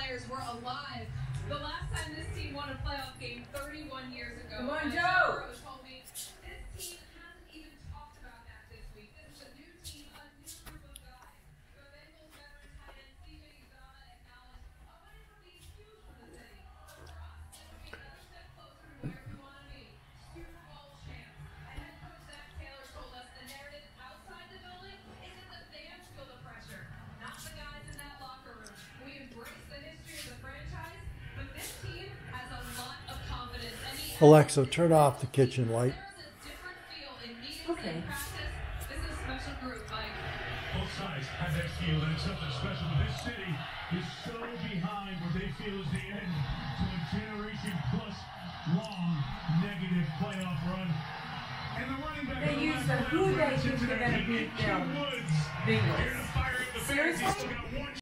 players were alive. The last time this team won a playoff game 31 years ago. Come on, and Joe! Told me this team hasn't even talked about that this week. This is a new team, a new group of guys. The Bengals veteran tight end CJ Uzomah acknowledged a win would be huge for the city. But for us, it would be another step closer to where we want to be. Super Bowl champs. And head coach Zach Taylor told us the narrative outside the building is that the fans feel the pressure, not the guys in that locker room. We embrace the history of the franchise, but this team has a lot of confidence. Alexa, turn off the kitchen light. There's a different feel in meetings Okay. and practice. This is a special group, Mike. Both sides have that feel that it's something special, but this city is so behind what they feel is the end to a generation-plus long negative playoff run. And the running back They use the who they think they're going to beat them. Woods. Bengals. Here to fire up the fans. He's still got one